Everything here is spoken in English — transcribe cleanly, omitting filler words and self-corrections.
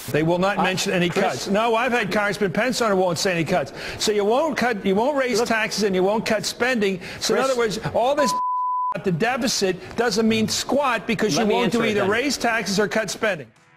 They will not mention any cuts. No, I've had Congressman Pence on who won't say any cuts. So you won't raise taxes and you won't cut spending. So in other words, all this about the deficit doesn't mean squat because you won't do either raise taxes or cut spending.